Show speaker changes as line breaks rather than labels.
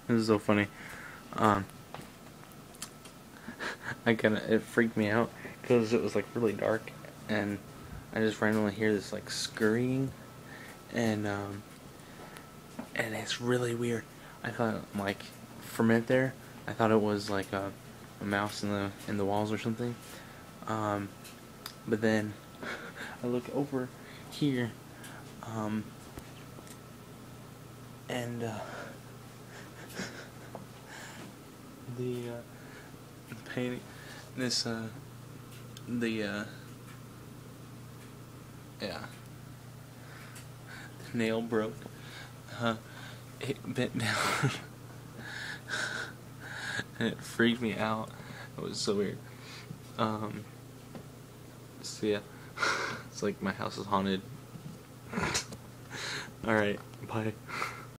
This is so funny. Um, it freaked me out because it was like really dark, and I just randomly hear this like scurrying, and and it's really weird. I thought like for a minute there, I thought it was like a mouse in the walls or something. Um, but then I look over here, um, and the painting, this the yeah, the nail broke. It bent down, and it freaked me out. It was so weird. Um, so yeah, it's like my house is haunted. All right, bye.